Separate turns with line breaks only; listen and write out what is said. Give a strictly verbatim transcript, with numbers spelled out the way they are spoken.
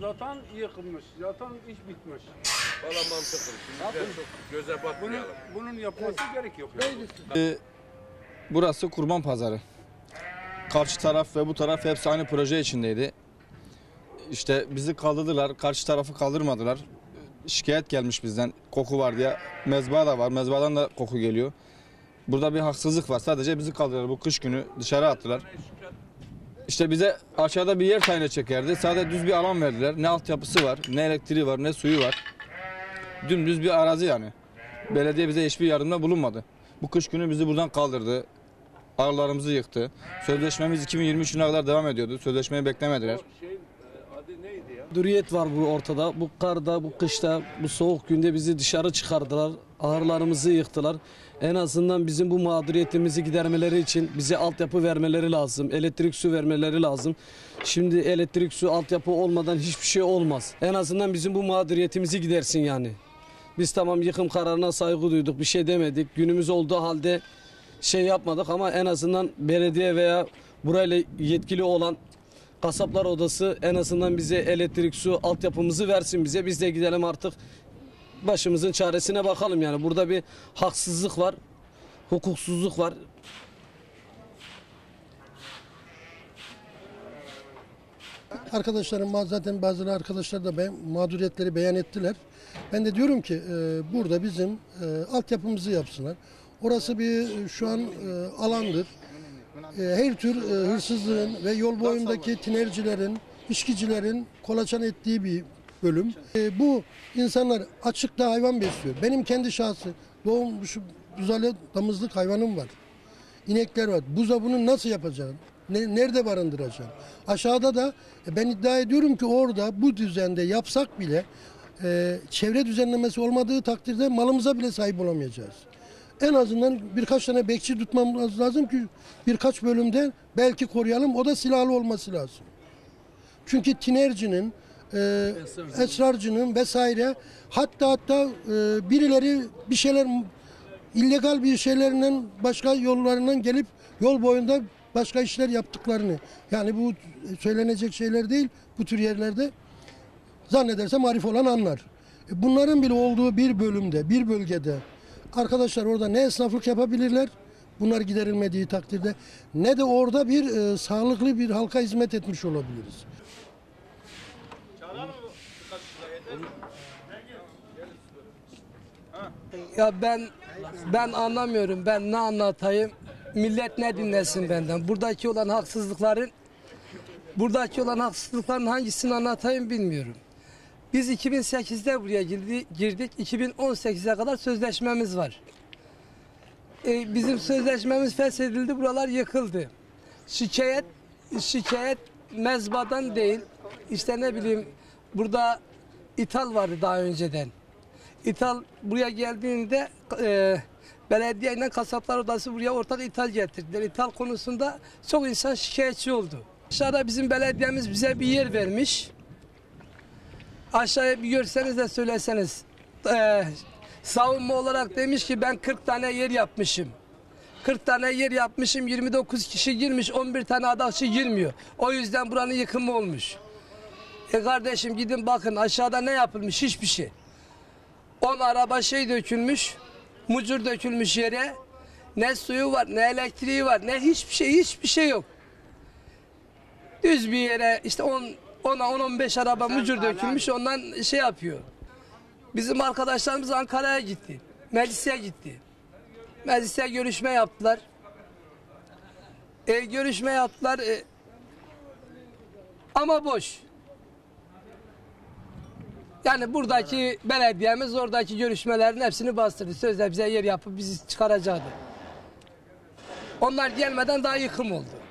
zaten yıkılmış, zaten iş bitmiş.
Valla mantıklı. Şimdi de çok göze
Bunun,
batmayalım.
bunun yapması gerek yok. Yani.
Ee, burası Kurban Pazarı. Karşı taraf ve bu taraf hepsi aynı proje içindeydi. İşte bizi kaldırdılar, karşı tarafı kaldırmadılar. Şikayet gelmiş bizden, koku var diye. Mezba da var, mezbadan da koku geliyor. Burada bir haksızlık var, sadece bizi kaldırdılar. Bu kış günü dışarı attılar. İşte bize aşağıda bir yer tayin çekerdi. Sadece düz bir alan verdiler. Ne altyapısı var, ne elektriği var, ne suyu var. Dümdüz bir arazi yani. Belediye bize hiçbir yardımda bulunmadı. Bu kış günü bizi buradan kaldırdı. Ağlarımızı yıktı. Sözleşmemiz iki bin yirmi üçüne kadar devam ediyordu. Sözleşmeyi beklemediler.
Şey, adı neydi ya?
Duriyet var bu ortada. Bu karda, bu kışta, bu soğuk günde bizi dışarı çıkardılar. Ahırlarımızı yıktılar. En azından bizim bu mağduriyetimizi gidermeleri için bize altyapı vermeleri lazım. Elektrik, su vermeleri lazım. Şimdi elektrik, su, altyapı olmadan hiçbir şey olmaz. En azından bizim bu mağduriyetimizi gidersin yani. Biz tamam yıkım kararına saygı duyduk, bir şey demedik. Günümüz olduğu halde şey yapmadık ama en azından belediye veya burayla yetkili olan Kasaplar Odası en azından bize elektrik, su, altyapımızı versin bize. Biz de gidelim artık başımızın çaresine bakalım yani. Burada bir haksızlık var, hukuksuzluk var.
Arkadaşlarım zaten bazı arkadaşlar da ben, mağduriyetleri beyan ettiler. Ben de diyorum ki e, burada bizim e, altyapımızı yapsınlar. Orası bir şu an e, alandır. E, her tür e, hırsızlığın ve yol boyundaki tinercilerin, içkicilerin kolaçan ettiği bir bölüm. E, bu insanlar açıkta hayvan besliyor. Benim kendi şahsı doğmuş buzalı damızlık hayvanım var. İnekler var. Buza bunu nasıl yapacağım? Ne, nerede barındıracağım? Aşağıda da e, ben iddia ediyorum ki orada bu düzende yapsak bile e, çevre düzenlemesi olmadığı takdirde malımıza bile sahip olamayacağız. En azından birkaç tane bekçi tutmamız lazım ki birkaç bölümde belki koruyalım. O da silahlı olması lazım. Çünkü tinercinin, e, esrarcının vesaire hatta hatta e, birileri bir şeyler illegal bir şeylerinden başka yollarından gelip yol boyunda başka işler yaptıklarını, yani bu söylenecek şeyler değil, bu tür yerlerde zannedersem arif olan anlar. Bunların bile olduğu bir bölümde, bir bölgede arkadaşlar orada ne esnaflık yapabilirler, bunlar giderilmediği takdirde, ne de orada bir e, sağlıklı bir halka hizmet etmiş olabiliriz.
Ya ben ben anlamıyorum. Ben ne anlatayım? Millet ne dinlesin benden? Buradaki olan haksızlıkların buradaki olan haksızlıkların hangisini anlatayım bilmiyorum. Biz iki bin sekizde buraya girdik. iki bin on sekize kadar sözleşmemiz var. Ee, bizim sözleşmemiz feshedildi. Buralar yıkıldı. Şikayet şikayet mezbadan değil. İşte ne bileyim burada ithal vardı daha önceden. İthal buraya geldiğinde e, belediye ile Kasaplar Odası buraya ortak ithal getirdiler. İthal konusunda çok insan şikayetçi oldu. Aşağıda bizim belediyemiz bize bir yer vermiş. Aşağıya bir görseniz de söyleseniz. E, savunma olarak demiş ki ben kırk tane yer yapmışım. kırk tane yer yapmışım, yirmi dokuz kişi girmiş, on bir tane adaşçı girmiyor. O yüzden buranın yıkımı olmuş. E kardeşim gidin bakın aşağıda ne yapılmış, hiçbir şey. on araba şey dökülmüş, mucur dökülmüş yere. Ne suyu var, ne elektriği var, ne hiçbir şey, hiçbir şey yok. Düz bir yere işte on ona on on beş araba mucur dökülmüş, ondan şey yapıyor. Bizim arkadaşlarımız Ankara'ya gitti, meclise gitti. Meclise görüşme yaptılar. E, görüşme yaptılar e, ama boş. Yani buradaki belediyemiz oradaki görüşmelerin hepsini bastırdı. Sözde bize yer yapıp bizi çıkaracaktı. Onlar gelmeden daha yıkım oldu.